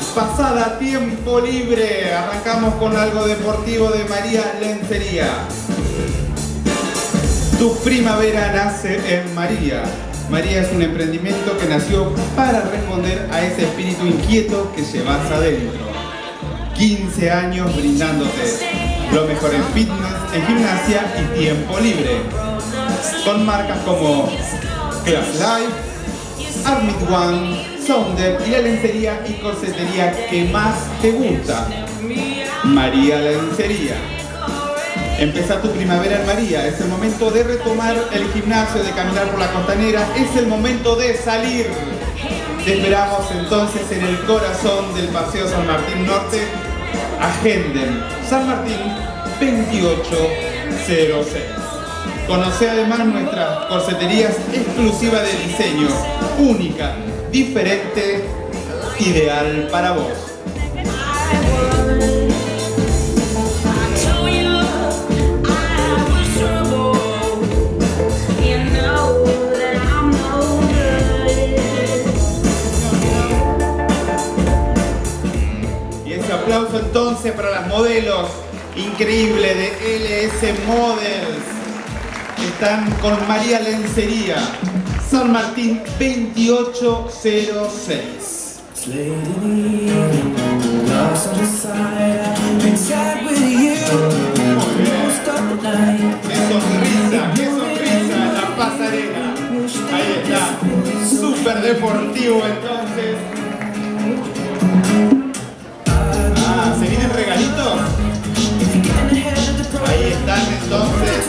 Pasada tiempo libre, arrancamos con algo deportivo de María Lencería. Tu primavera nace en María. María es un emprendimiento que nació para responder a ese espíritu inquieto que llevas adentro. 15 años brindándote lo mejor en fitness, en gimnasia y tiempo libre. Con marcas como Class Life, Armit One, Sounder y la lencería y corsetería que más te gusta. María Lencería. Empezá tu primavera en María. Es el momento de retomar el gimnasio, de caminar por la costanera. Es el momento de salir. Te esperamos entonces en el corazón del Paseo San Martín Norte. Agenden San Martín 2806. Conoce además nuestras corseterías exclusivas de diseño, única, diferente, ideal para vos. Y ese aplauso entonces para las modelos increíbles de LS Models. Están con María Lencería, San Martín 2806. Muy bien. Qué sonrisa en la pasarela. Ahí está, súper deportivo entonces. Ah, ¿se vienen regalitos? Ahí están entonces.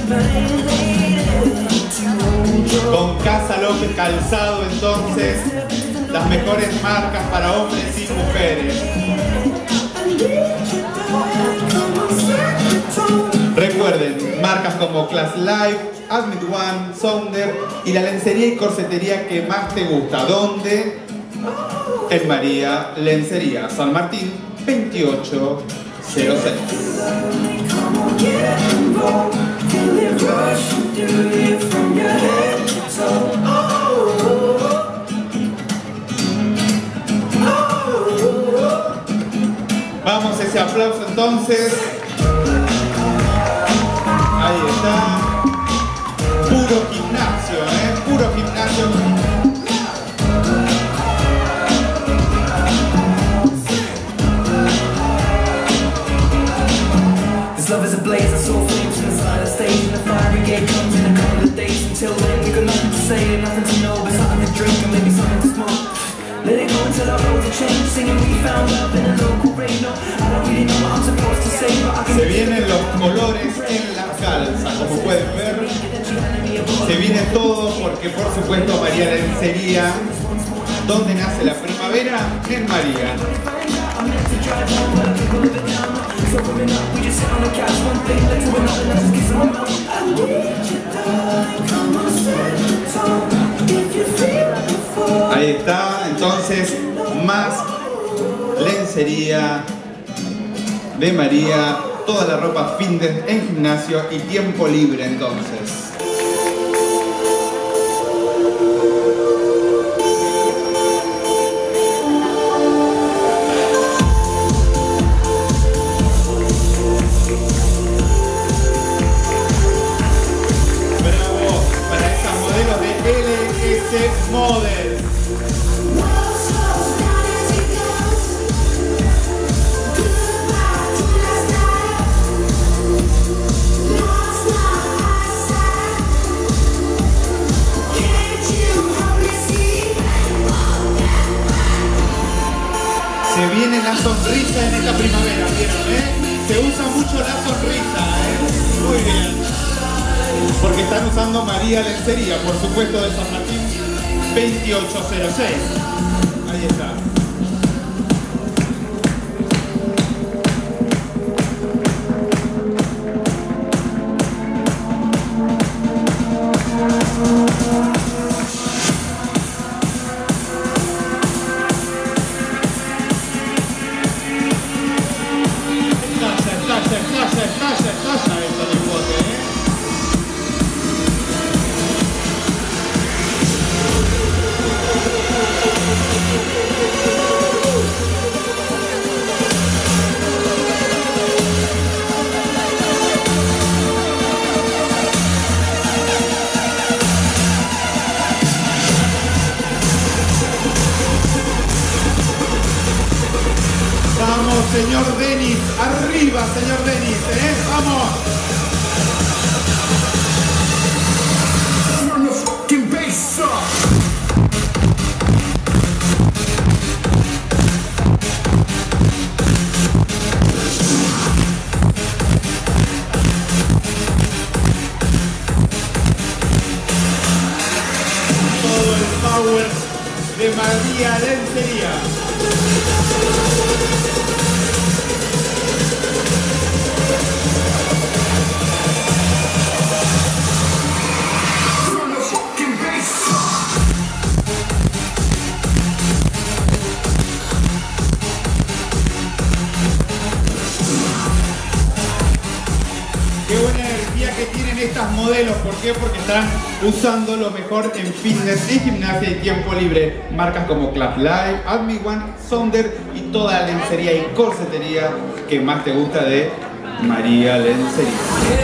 Con Casa López Calzado entonces, las mejores marcas para hombres y mujeres. Recuerden, marcas como Class Life, Admit One, Sounder y la lencería y corsetería que más te gusta. ¿Dónde? En María Lencería, San Martín 2806. Vamos a ese aplauso entonces. Ahí está. Puro gimnasio, puro gimnasio. This love is a blaze, I saw flames inside the stage, and the fire brigade comes in a couple of days. Until then, we got nothing to say, nothing to know, but something to drink and maybe something to smoke. Let it go until our roads are changed, singing we found love in a local radio. I don't really know what I'm supposed to say, but I can... Se vienen los colores en la calza, como pueden ver. Se viene todo porque, por supuesto, María Lencería, ¿dónde nace la primavera? En María. Ahí está, entonces, más lencería de María, toda la ropa fitness en gimnasio y tiempo libre entonces. Models. Se viene la sonrisa en esta primavera, ¿vieron? Se usa mucho la sonrisa, Muy bien. Porque están usando María Lencería, por supuesto, de San Martín 2806. Ahí está. Estalla esto de bote, Vamos, señor Denis. Arriba, señor Denis. Vamos. Todo el power de María Lencería. Qué buena energía que tienen estas modelos. ¿Por qué? Porque están usando lo mejor en fitness, en gimnasia y tiempo libre. Marcas como Club Life, Admi One, Sonder y toda la lencería y corsetería que más te gusta de María Lencería.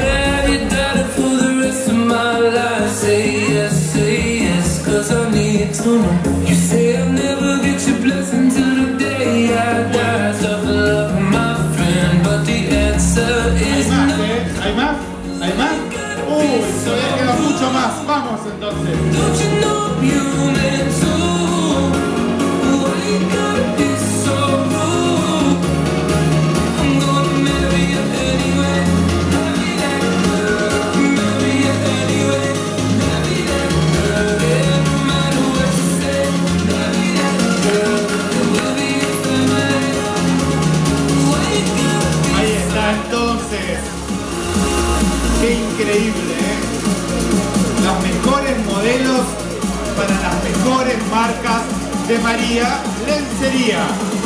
¿Hay más? ¿Hay más? Uy, todavía queda mucho más. Vamos entonces. Ahí está entonces. Qué increíble, Los mejores modelos para las mejores marcas de María Lencería.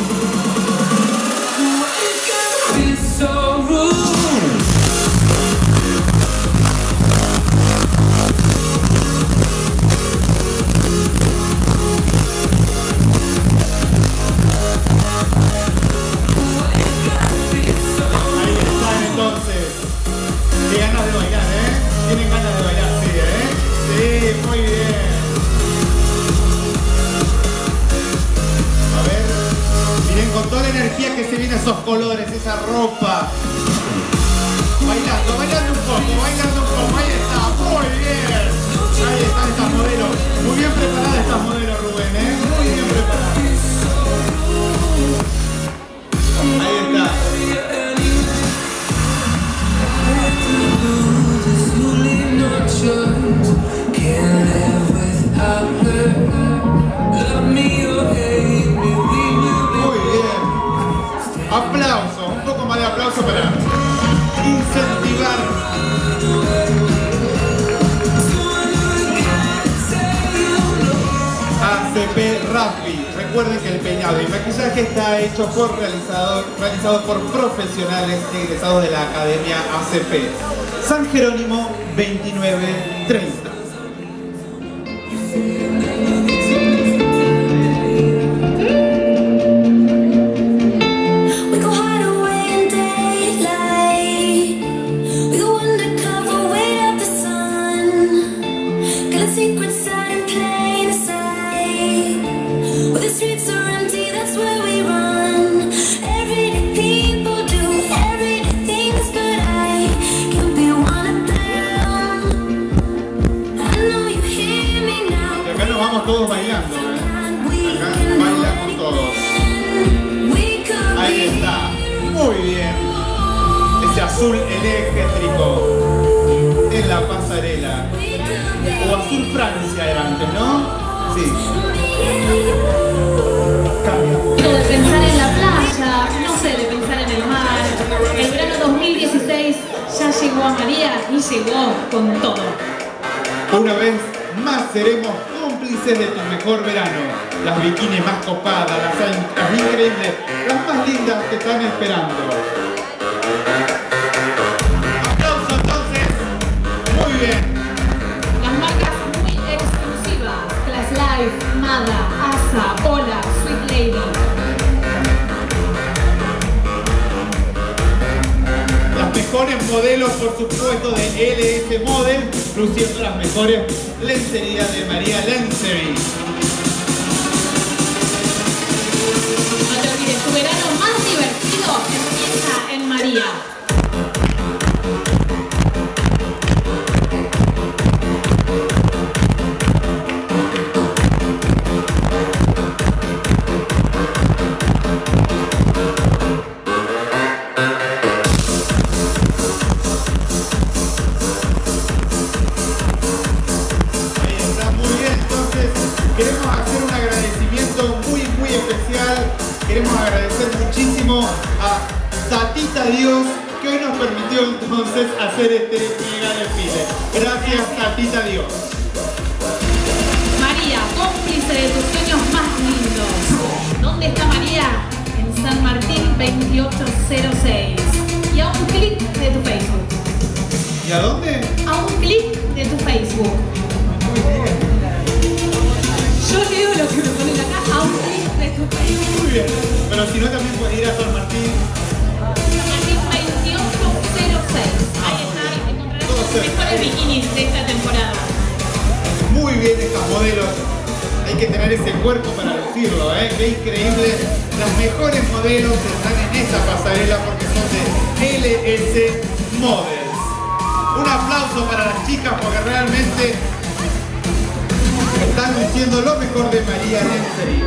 Ahí están entonces. Qué ganas de bailar, Tienen ganas de bailar, sí, Sí, muy bien. A ver, miren con toda la energía que se viene esos colores, esa ropa. Bailando un poco, ahí está, muy bien. Ahí están estas modelos, muy bien preparadas estas modelos, Rubén, muy bien preparadas. Ahí está. Muy bien. Aplauso, un poco más de aplauso para incentivar. ACP Raffi. Recuerden que el peinado y maquillaje está hecho por realizado por profesionales egresados de la Academia ACP. San Jerónimo 2930. Todos bailando, Acá bailamos todos. Ahí está. Muy bien. Ese azul eléctrico en la pasarela. O azul Francia era antes, ¿no? Sí. De pensar en la playa, no sé, de pensar en el mar. El verano 2016 ya llegó a María y llegó con todo. Una vez más seremos cómplices de tu mejor verano. Las bikinis más copadas, las increíbles, las más lindas que están esperando. Aplauso entonces. Muy bien. Las marcas muy exclusivas: Class Life, Mada, Asa, Hola, Sweet Lady. Las mejores modelos, por supuesto, de LS Model, luciendo las mejores lencerías de María Lencería. No te olvides, tu verano más divertido María. Queremos hacer un agradecimiento muy especial. Queremos agradecer muchísimo a Tatita Dios, que hoy nos permitió entonces hacer este mega desfile. Gracias, Tatita Dios. María, cómplice de tus sueños más lindos. ¿Dónde está María? En San Martín 2806. Y a un clic de tu Facebook. ¿Y a dónde? A un clic de tu Facebook. Muy bien. Yo leo lo que me ponen acá, a un clic de tu Facebook. Muy bien. Pero si no, también puedes ir a San Martín. San Martín 2806. Ahí está, y encontrarás los mejores bikinis de esta temporada. Muy bien estas modelos. Hay que tener ese cuerpo para lucirlo, ¿eh? Qué increíble. Las mejores modelos están en esta pasarela porque son de LS Models. Un aplauso para las chicas porque realmente están luciendo lo mejor de María Lenzery.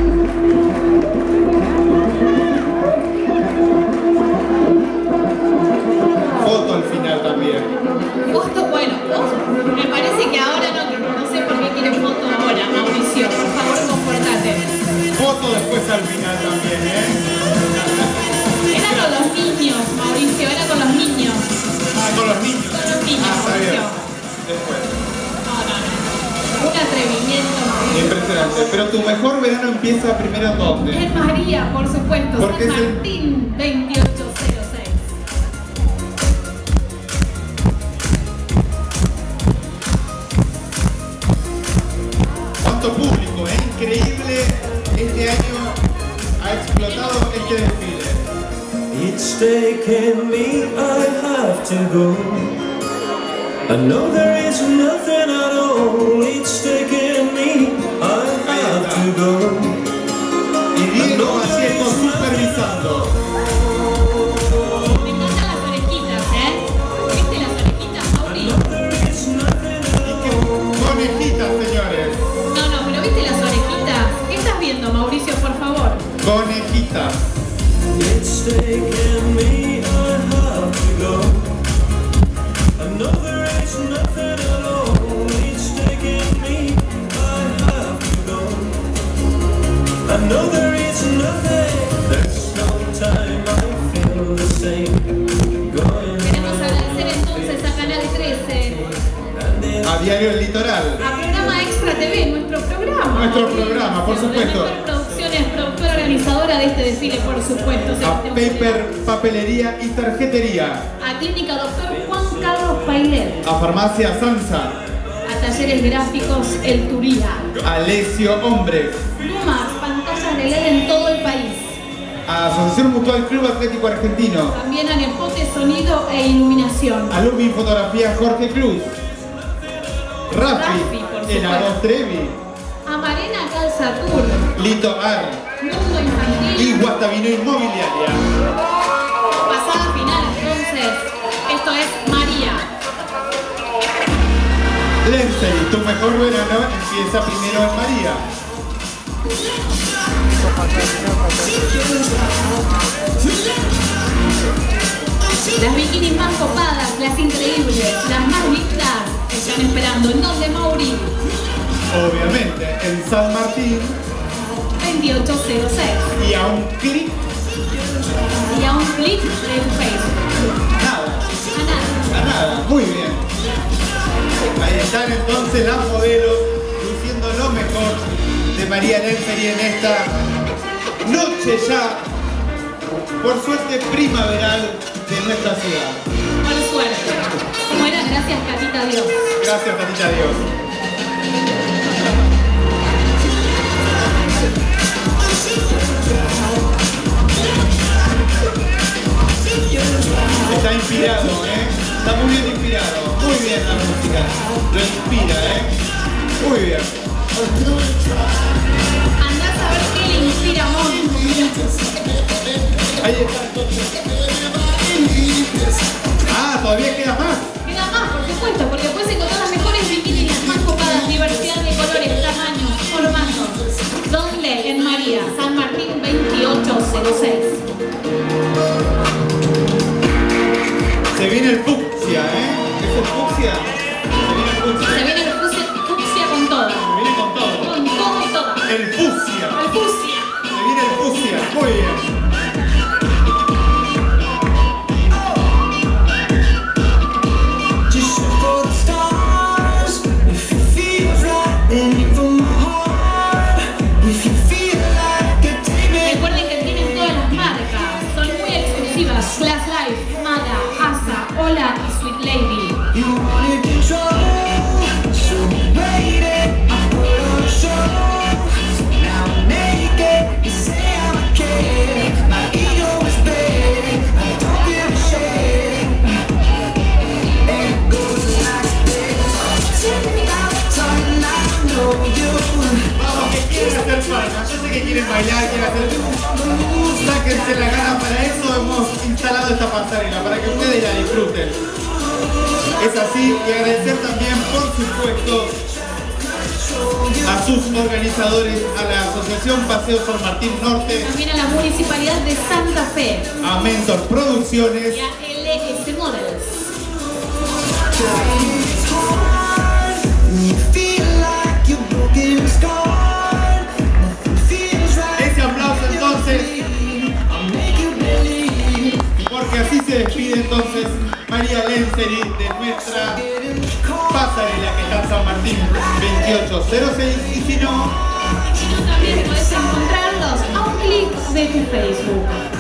Foto al final también. Foto, bueno, vos me parece que ahora no sé por qué quieren foto ahora, Mauricio. Por favor, comportate. Foto después al final también, ¿eh? Era con los niños, Mauricio, era con los niños. Ah, con los niños. Con los niños, está bien. Mauricio. Después. No. Un atrevimiento, Mauricio. Impresionante. Pero tu mejor verano empieza primero ¿dónde? En María, por supuesto. Porque San es el- Martín 2806. ¿Cuánto público? ¿Eh? Increíble. Este año ha explotado este desfile. It's taken me, I have to go. I know there is nothing at all. It's taken me, I have to go. Y Diego Maciel supervisando. Me encantan las orejitas, ¿eh? ¿Viste las orejitas, Mauri? There is nothing at Y qué conejitas, señores. No, pero ¿viste las orejitas? ¿Qué estás viendo, Mauricio, por favor? Conejitas. It's taken me, I have to go. I know there is nothing at all. It's taken me, I have to go. I know there is nothing. There's no time I feel the same. Going Queremos agradecer entonces a Canal 13, A Diario El Litoral. a Programa Extra TV, nuestro programa. Nuestro programa, por supuesto. La mejor producción es productora organizadora de este desfile, por supuesto. A Paper, Papelería y Tarjetería. A Clínica Doctor Juan Carlos Pailet. A Farmacia Sansa. A Talleres Gráficos El Turía. A Lesio Hombres. Plumas, pantallas de LED en todo el país. A Asociación Mutual Club Atlético Argentino. También a Nepote Sonido e Iluminación. A Lumi Fotografía Jorge Cruz. Rafi, Rafi, por el supuesto. Agos Trevi. A Marena Calzatur. Lito Ar. Mundo Infantil. Y Guastavino Inmobiliaria. Pasada final, entonces. Esto es María. Lenzery, tu mejor verano empieza primero en María. Las bikinis más copadas, las increíbles, las más lindas, están esperando. ¿En dónde, Mauri? Obviamente, en San Martín 2806. y a un clic, Y a un clic en Facebook. nada, A nada. a nada. Muy bien. Ahí están entonces las modelos luciendo lo mejor de María Lenzery en esta noche ya, por suerte, primaveral de nuestra ciudad. Por suerte. Como era, gracias, Catita Dios. Gracias, Tatita Dios. Está inspirado, ¿eh? Está muy bien inspirado. Muy bien la música. Lo inspira, ¿eh? Muy bien. Andás a ver qué le inspira a Mon. Ahí está. 6. Se viene el fucsia, ¿Es el fucsia? Se viene el fucsia. Se viene el fucsia con todo. Se viene con todo. Con todo y toda. El fucsia. El fucsia. Se viene el fucsia. Muy bien. Just shoot for the stars. If it feels right, then aim for my heart. If you feel like it, take me. Recuerden que tienen todas las marcas. Son muy exclusivas. Class Life, Mala, Asa, Hola y Sweet Lady. You wanted control, so wait it. I put on a show. Now I'm naked. You say I'm a kid. My ego is big. I don't give a shit. And it goes like this. Take me out, time I know you. Vamos, que quieren hacer palmas. Yo sé que quieren bailar, quieren hacer... Sáquense la gana, para eso hemos instalado esta pasarela, para que ustedes la disfruten. Es así, y agradecer también, por supuesto, a sus organizadores, a la Asociación Paseo San Martín Norte, También a la Municipalidad de Santa Fe a Mentor Producciones, y a LS Models. It's hard when you feel like you're broken and scarred. Nothing feels right. ese aplauso entonces, I'll make you believe. porque así se despide entonces María Lenzeri de nuestra Get in the car. pasarela que está en San Martín 2806, y si no, Si no, también podés encontrarlos a un clic de tu Facebook.